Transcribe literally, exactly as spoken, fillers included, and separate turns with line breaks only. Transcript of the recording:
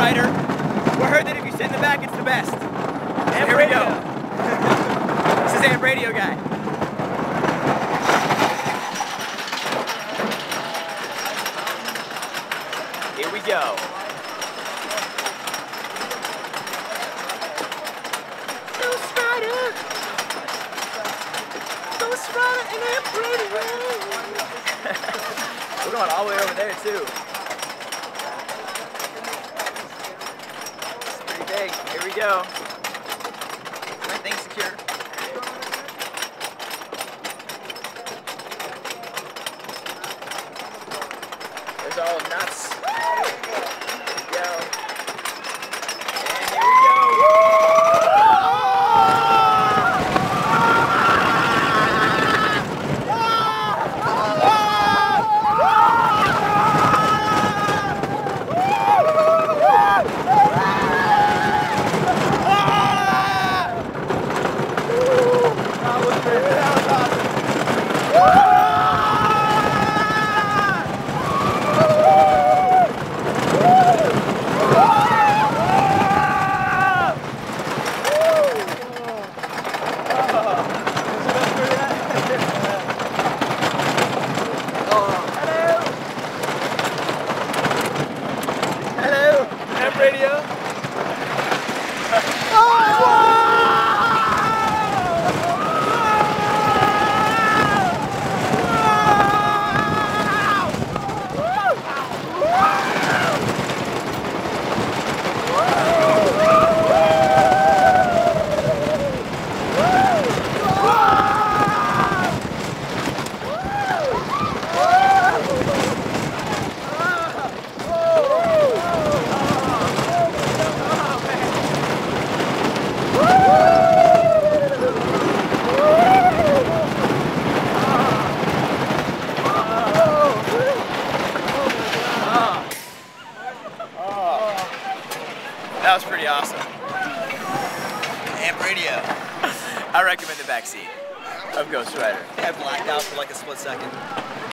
Rider. We heard that if you sit in the back, it's the best.
Amp
Here
radio.
we go. This is Amp Radio Guy. Here we go. Ghost Rider. Ghost Rider and Amp Radio. We're going all the way over there too. It's pretty big. Here we go. My thing's secure. There's all nuts. Here we go. And here we go. Radio. That was pretty awesome.
Amp radio.
I recommend the back seat of Ghost Rider.
I blacked out for like a split second.